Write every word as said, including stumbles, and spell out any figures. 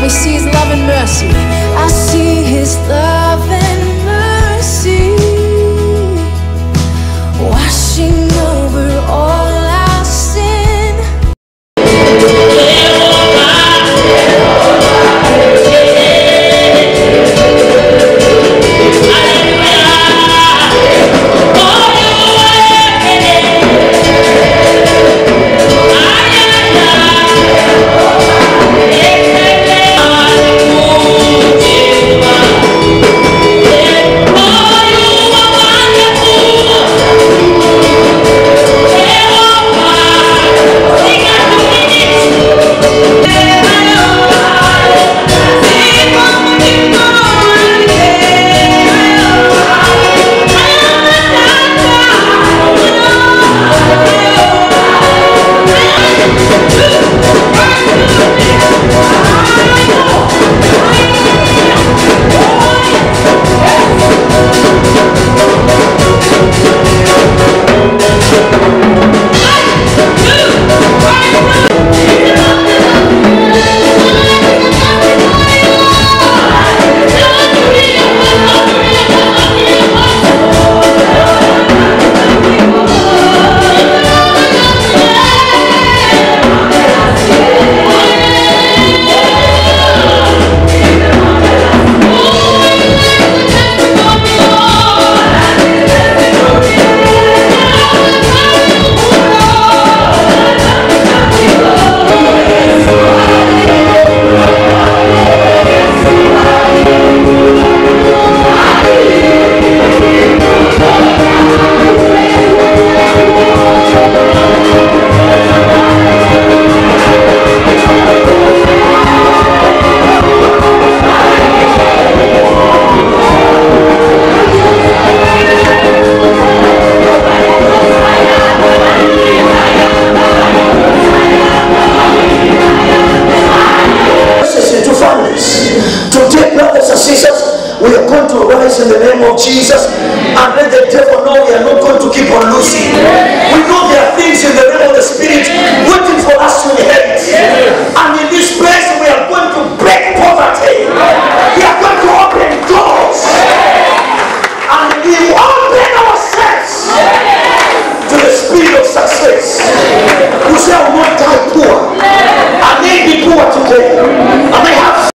I see His love and mercy. I see His love and mercy washing over all our sin. In the name of Jesus, and let the devil know we are not going to keep on losing.